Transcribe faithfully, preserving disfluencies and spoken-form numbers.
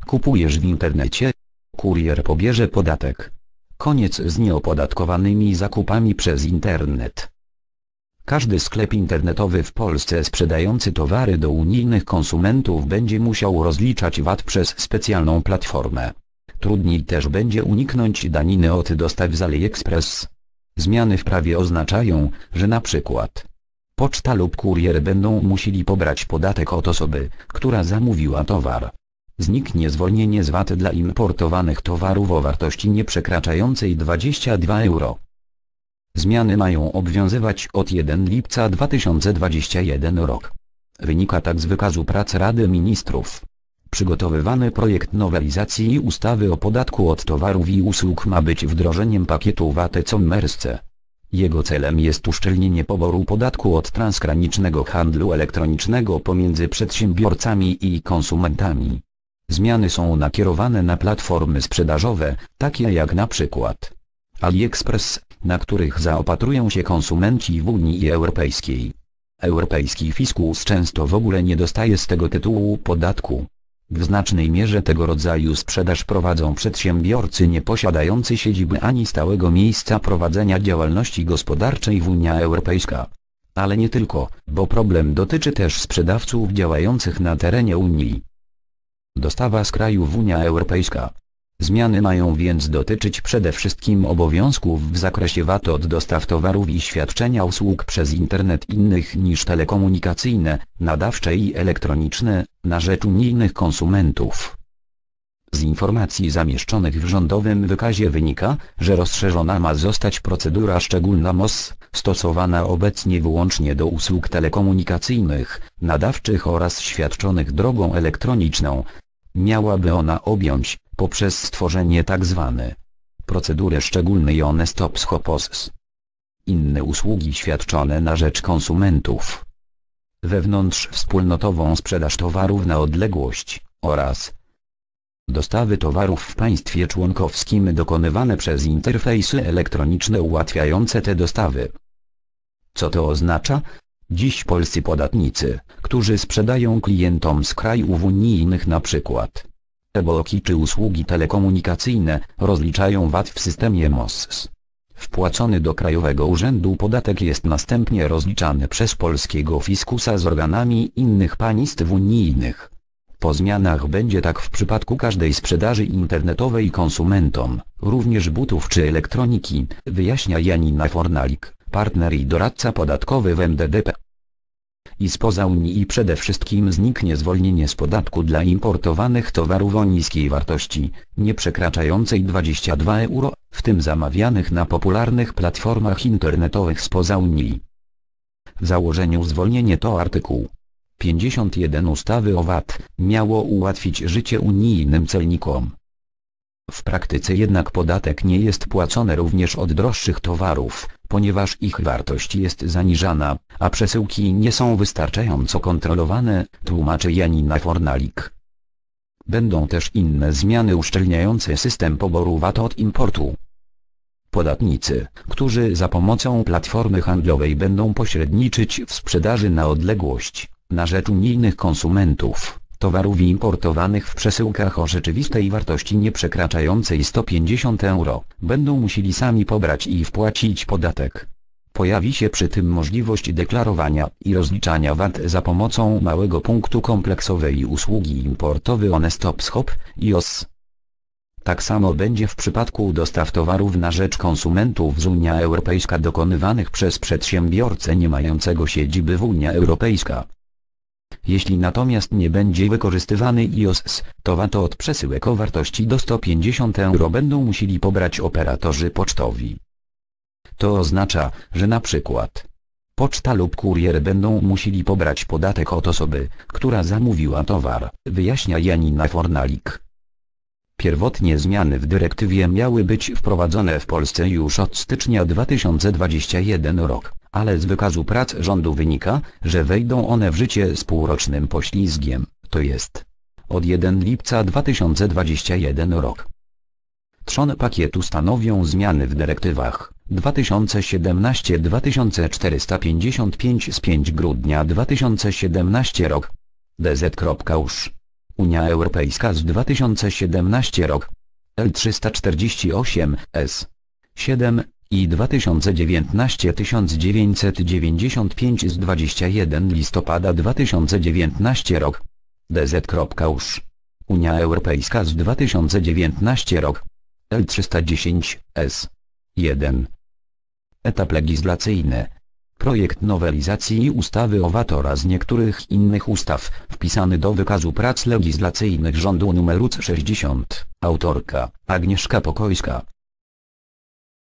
Kupujesz w internecie? Kurier pobierze podatek. Koniec z nieopodatkowanymi zakupami przez internet. Każdy sklep internetowy w Polsce sprzedający towary do unijnych konsumentów będzie musiał rozliczać V A T przez specjalną platformę. Trudniej też będzie uniknąć daniny od dostaw z AliExpress. Zmiany w prawie oznaczają, że na przykład poczta lub kurier będą musieli pobrać podatek od osoby, która zamówiła towar. Zniknie zwolnienie z V A T dla importowanych towarów o wartości nieprzekraczającej dwadzieścia dwa euro. Zmiany mają obowiązywać od pierwszego lipca dwa tysiące dwudziestego pierwszego roku. Wynika tak z wykazu prac Rady Ministrów. Przygotowywany projekt nowelizacji ustawy o podatku od towarów i usług ma być wdrożeniem pakietu V A T e-commerce. Jego celem jest uszczelnienie poboru podatku od transgranicznego handlu elektronicznego pomiędzy przedsiębiorcami i konsumentami. Zmiany są nakierowane na platformy sprzedażowe, takie jak na przykład AliExpress, na których zaopatrują się konsumenci w Unii Europejskiej. Europejski fiskus często w ogóle nie dostaje z tego tytułu podatku. W znacznej mierze tego rodzaju sprzedaż prowadzą przedsiębiorcy nieposiadający siedziby ani stałego miejsca prowadzenia działalności gospodarczej w Unii Europejskiej. Ale nie tylko, bo problem dotyczy też sprzedawców działających na terenie Unii. Dostawa z krajów Unia Europejska. Zmiany mają więc dotyczyć przede wszystkim obowiązków w zakresie V A T od dostaw towarów i świadczenia usług przez internet innych niż telekomunikacyjne, nadawcze i elektroniczne, na rzecz unijnych konsumentów. Z informacji zamieszczonych w rządowym wykazie wynika, że rozszerzona ma zostać procedura szczególna M O S, stosowana obecnie wyłącznie do usług telekomunikacyjnych, nadawczych oraz świadczonych drogą elektroniczną. Miałaby ona objąć, poprzez stworzenie tzw. procedury szczególnej One Stop Shop O S S, inne usługi świadczone na rzecz konsumentów, wewnątrzwspólnotową sprzedaż towarów na odległość, oraz dostawy towarów w państwie członkowskim dokonywane przez interfejsy elektroniczne ułatwiające te dostawy. Co to oznacza? Dziś polscy podatnicy, którzy sprzedają klientom z krajów unijnych np. e-bloki czy usługi telekomunikacyjne, rozliczają V A T w systemie M O S S. Wpłacony do Krajowego Urzędu podatek jest następnie rozliczany przez polskiego fiskusa z organami innych państw unijnych. Po zmianach będzie tak w przypadku każdej sprzedaży internetowej konsumentom, również butów czy elektroniki, wyjaśnia Janina Fornalik, partner i doradca podatkowy w M D D P. I spoza Unii i przede wszystkim zniknie zwolnienie z podatku dla importowanych towarów o niskiej wartości, nie przekraczającej dwadzieścia dwa euro, w tym zamawianych na popularnych platformach internetowych spoza Unii. W założeniu zwolnienie to artykuł pięćdziesiąt jeden ustawy o V A T, miało ułatwić życie unijnym celnikom. W praktyce jednak podatek nie jest płacony również od droższych towarów, ponieważ ich wartość jest zaniżana, a przesyłki nie są wystarczająco kontrolowane, tłumaczy Janina Fornalik. Będą też inne zmiany uszczelniające system poboru V A T od importu. Podatnicy, którzy za pomocą platformy handlowej będą pośredniczyć w sprzedaży na odległość, na rzecz unijnych konsumentów, towarów importowanych w przesyłkach o rzeczywistej wartości nieprzekraczającej sto pięćdziesiąt euro, będą musieli sami pobrać i wpłacić podatek. Pojawi się przy tym możliwość deklarowania i rozliczania V A T za pomocą małego punktu kompleksowej usługi importowej One Stop Shop i O S. Tak samo będzie w przypadku dostaw towarów na rzecz konsumentów z Unii Europejskiej dokonywanych przez przedsiębiorcę nie mającego siedziby w Unii Europejskiej. Jeśli natomiast nie będzie wykorzystywany I O S, to V A T od przesyłek o wartości do stu pięćdziesięciu euro będą musieli pobrać operatorzy pocztowi. To oznacza, że na przykład poczta lub kurier będą musieli pobrać podatek od osoby, która zamówiła towar, wyjaśnia Janina Fornalik. Pierwotnie zmiany w dyrektywie miały być wprowadzone w Polsce już od stycznia dwa tysiące dwudziestego pierwszego roku, ale z wykazu prac rządu wynika, że wejdą one w życie z półrocznym poślizgiem, to jest od pierwszego lipca dwa tysiące dwudziestego pierwszego roku. Trzon pakietu stanowią zmiany w dyrektywach dwa tysiące siedemnaście dwa tysiące czterysta pięćdziesiąt pięć z piątego grudnia dwa tysiące siedemnastego roku. D Z U S Unia Europejska z dwa tysiące siedemnasty rok. L trzysta czterdzieści osiem S. siedem i dwa tysiące dziewiętnaście tysiąc dziewięćset dziewięćdziesiąt pięć z dwudziestego pierwszego listopada dwa tysiące dziewiętnasty rok. D Z.U S. Unia Europejska z dwa tysiące dziewiętnasty rok. L trzysta dziesięć S. jeden. Etap legislacyjny. Projekt nowelizacji ustawy o V A T oraz niektórych innych ustaw, wpisany do wykazu prac legislacyjnych rządu nr sześćdziesiąt. Autorka: Agnieszka Pokojska.